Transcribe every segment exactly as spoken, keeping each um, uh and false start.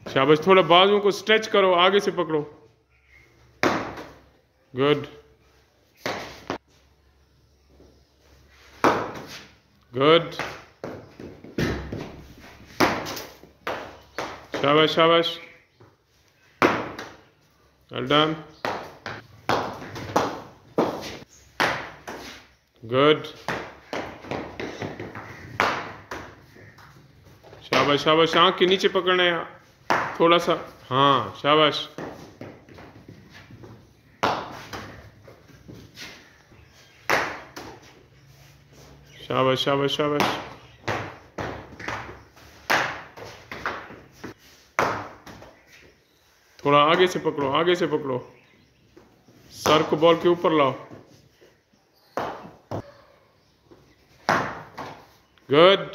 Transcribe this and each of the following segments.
शाबाश, थोड़ा बाजुओं को स्ट्रेच करो, आगे से पकड़ो। गुड गुड, शाबाश शाबाश, वेल डन, गुड, शाबाश शाबाश, आँख के नीचे पकड़ना है थोड़ा सा, हाँ शाबाश, शाबाश शाबाश शाबाश, थोड़ा आगे से पकड़ो, आगे से पकड़ो, सर को बॉल के ऊपर लाओ। गुड,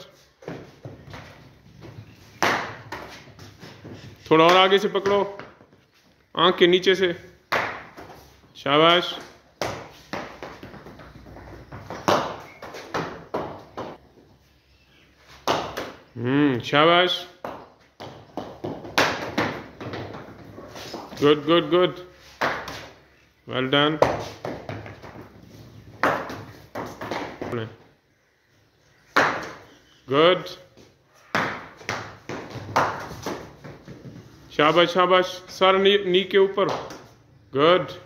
थोड़ा और आगे से पकड़ो, आंख के नीचे से, शाबाश, हम्म शाबाश, good good good, well done, good, शाबाश शाबाश, सर नी, नी के ऊपर, गुड,